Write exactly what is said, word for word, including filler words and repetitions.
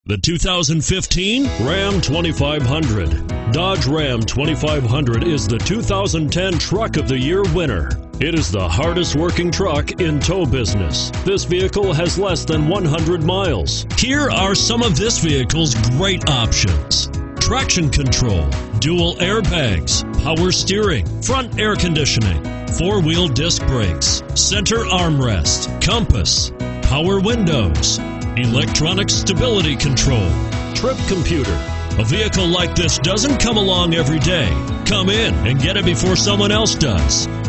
The two thousand fifteen Ram twenty-five hundred. Dodge Ram twenty-five hundred is the two thousand ten Truck of the Year winner. It is the hardest working truck in tow business. This vehicle has less than one hundred miles. Here are some of this vehicle's great options: traction control, dual airbags, power steering, front air conditioning, four-wheel disc brakes, center armrest, compass, power windows, electronic stability control, trip computer. A vehicle like this doesn't come along every day. Come in and get it before someone else does.